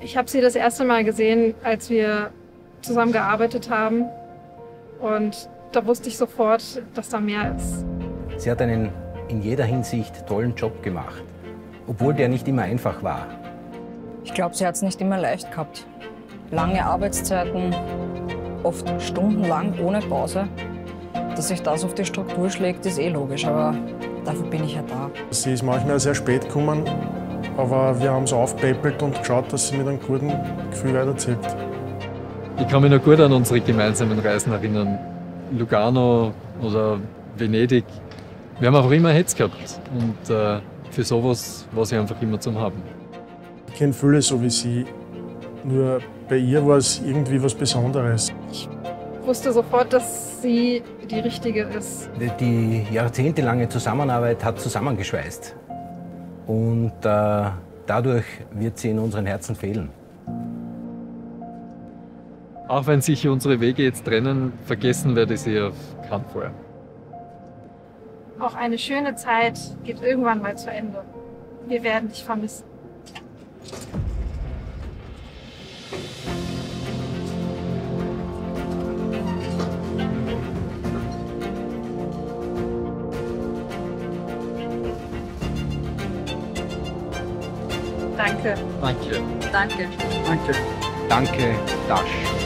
Ich habe sie das erste Mal gesehen, als wir zusammen gearbeitet haben. Und da wusste ich sofort, dass da mehr ist. Sie hat einen in jeder Hinsicht tollen Job gemacht, obwohl der nicht immer einfach war. Ich glaube, sie hat es nicht immer leicht gehabt. Lange Arbeitszeiten, oft stundenlang ohne Pause. Dass sich das auf die Struktur schlägt, ist eh logisch, aber dafür bin ich ja da. Sie ist manchmal sehr spät gekommen, aber wir haben so aufgepäppelt und geschaut, dass sie mit einem guten Gefühl weiterzieht. Ich kann mich noch gut an unsere gemeinsamen Reisen erinnern. Lugano oder Venedig. Wir haben einfach immer Hetz gehabt und für sowas war sie einfach immer zum Haben. Ich kenne viele so wie sie, nur bei ihr war es irgendwie was Besonderes. Ich wusste sofort, dass sie die Richtige ist. Die jahrzehntelange Zusammenarbeit hat zusammengeschweißt. Und dadurch wird sie in unseren Herzen fehlen. Auch wenn sich unsere Wege jetzt trennen, vergessen werde ich sie auf keinen Fall. Auch eine schöne Zeit geht irgendwann mal zu Ende. Wir werden dich vermissen. Danke. Danke. Danke. Danke. Danke, Dash.